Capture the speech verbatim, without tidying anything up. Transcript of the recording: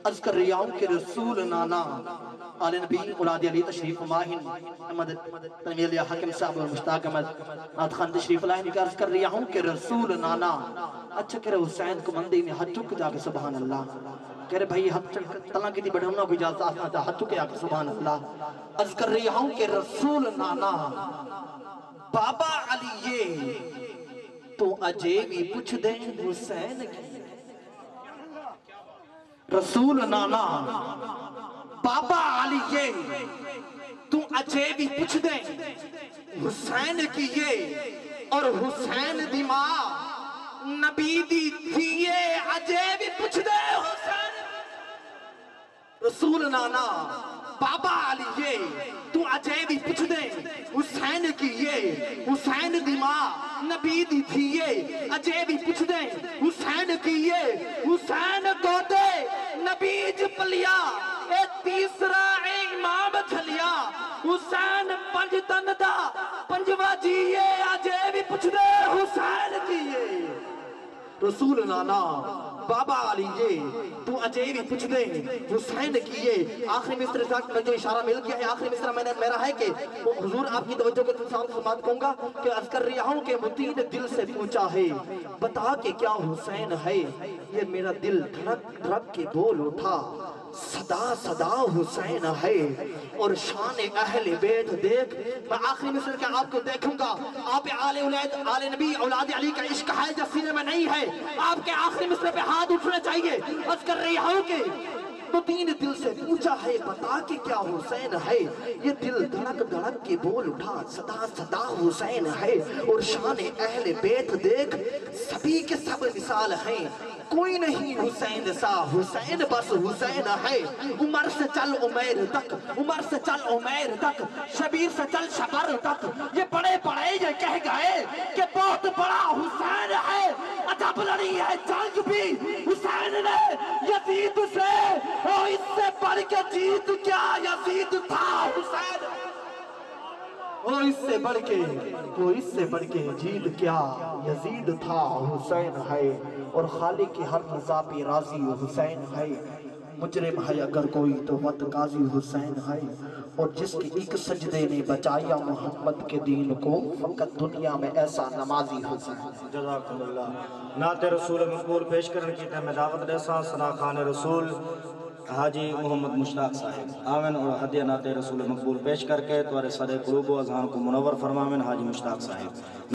عرض کر رہا ہوں کہ رسول نانا آل نبی اولاد علی تشریف ماہن احمد تنویر علیہ حاکم صاحب اور مشتاق احمد نات خان تشریف لائن کا عرض کر رہا ہوں کہ رسول نانا اچھا کہہ رہے حسین کو مندی میں ہاتھ چک جا کے سبحان اللہ کہہ رہے بھائی ہاتھ چک تلاں کی تھی بڑھونا کو اجازت آسنا تھا ہاتھ چکے آکے سبحان اللہ عرض کر رہا ہوں کہ رسول نانا بابا علی یہ تو اجے بھی پوچھ دیں حسین کی رسول نانا بابا علی یہ تو اجے بھی پوچھ دیں حسین کی یہ اور حسین دی ماں نبی دی تھی یہ اجے بھی پوچھ دیں حسین رسول نانا بابا علی یہ تو اجے بھی پوچھ دیں حسین کی یہ حسین دی ماں نبی دی تھی یہ اجے بھی پوچھ دیں حسین کی یہ حسین کو دے نبی جپلیا اے تیسرا اے امام جھلیا حسین پنج تن دا پنجوا جیے اجے بھی پوچھ دے حسین کی یہ رسول نانا بابا علی یہ تو اجے بھی پوچھ دیں حسین کی یہ آخری مصر تک میں جو اشارہ مل گیا ہے آخری مصر میں نے میرا ہے کہ حضور آپ کی توجہ کے تنسان سمات کہوں گا کہ عرض کر رہا ہوں کہ متین دل سے پوچھا ہے بتا کہ کیا حسین ہے یہ میرا دل دھڑک دھڑک کے بول اٹھا صدا صدا حسین ہے اور شان اہل بیت دیکھ میں آخری مصر کے آپ کو دیکھوں گا آپ آل اولاد آل نبی اولاد علی کا عشق ہے جو سینے میں نہیں ہے آپ کے آخری مصر پہ ہاتھ اٹھنا چاہیے عرض کر رہی ہوں کہ تو تین دل سے پوچھا ہے بتا کہ کیا حسین ہے یہ دل دھڑک دھڑک کے بول اٹھا صدا صدا حسین ہے اور شان اہل بیت دیکھ سبھی کے سب مثال ہیں کوئی نہیں حسین سا حسین بس حسین ہے عمر سے چل عمیر تک عمر سے چل عمیر تک شبیر سے چل شبر تک یہ بڑے بڑے یہ کہہ گئے کہ بہت بڑا حسین ہے عجب لڑی ہے جنگ بھی حسین نے یزید سے اور اس سے بڑھ کے جیت کیا یزید تھا حسین اور اس سے بڑھ کے وہ اس سے بڑھ کے جیت کیا یزید تھا حسین ہے اور خالق کی ہر رضا پہ راضی حسین ہے مجرم ہے اگر کوئی تو مت قاضی حسین ہے اور جس کے ایک سجدے نے بچایا محمد کے دین کو فقط دنیا میں ایسا نمازی حسین جزاکم اللہ نعت رسول مقبول پیش کرنے کی تمہیں دعوت دیسا ثنا خان رسول حاجی محمد مشتاق صاحب آمین اور ہدیہ نعت رسول مقبول پیش کر کے توارے صدر قلوب و اذہان کو منور فرمامن حاجی مشتاق صاحب